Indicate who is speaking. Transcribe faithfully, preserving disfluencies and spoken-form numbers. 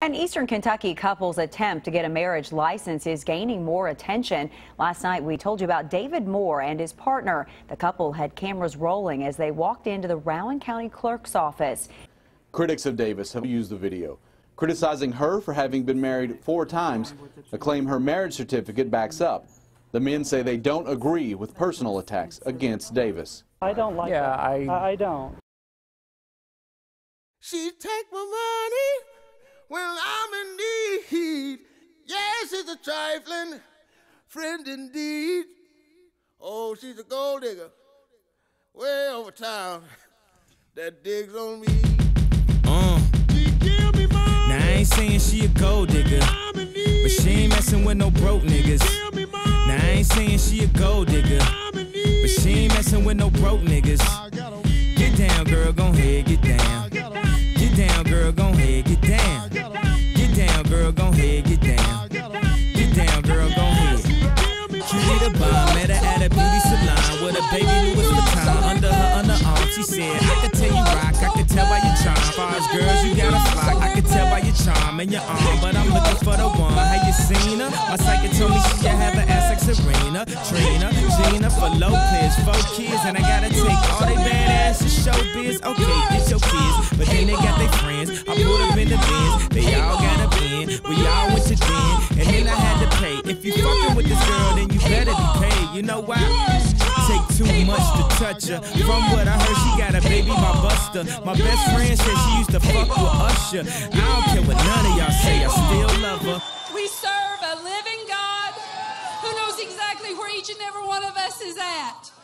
Speaker 1: An Eastern Kentucky couple's attempt to get a marriage license is gaining more attention. Last night we told you about David Moore and his partner. The couple had cameras rolling as they walked into the Rowan County Clerk's office.
Speaker 2: Critics of Davis have used the video, criticizing her for having been married four times, a claim her marriage certificate backs up. The men say they don't agree with personal attacks against Davis.
Speaker 3: I don't like
Speaker 4: yeah,
Speaker 3: that.
Speaker 4: I...
Speaker 3: I don't.
Speaker 5: She take my money when I'm in need. Yes, she's a trifling friend indeed. Oh, she's a gold digger way over town that digs on me.
Speaker 6: Uh.
Speaker 5: She give me money.
Speaker 6: Now I ain't saying she a gold digger, but she ain't messing with no broke niggas. Now I ain't saying she a gold digger, but she ain't messing with no broke niggas. Get down, girl, gon' ahead, get down. Get down, girl, gon' ahead, get down. Get down, girl, gon' ahead, get down. Get down, girl, gon' ahead. Cutie the bomb, met her at a beauty salon with a baby Louis Vuitton under her underarm. She said, I could tell you rock, I could tell by your charm. Far as girls, you got a flock, I could tell by your charm and your arm. But I'm looking for the one. Have you seen her? My psychic told me she could have an ass like Serena, Trina, Gina for Lopez, four kids, and I gotta take all they badass to show biz. Okay, get your kids, but then they got their friends. I put up in the bins, they all got a bin. We all went to den, and then I had to pay. If you fucking with this girl, then you better be paid. You know why? Take too much to touch her. From what I heard, she got a baby by Buster. My best friend said she used to fuck with Usher. I don't care what none of y'all say, I still love her.
Speaker 7: We serve a living God who knows exactly where each and every one of us is at.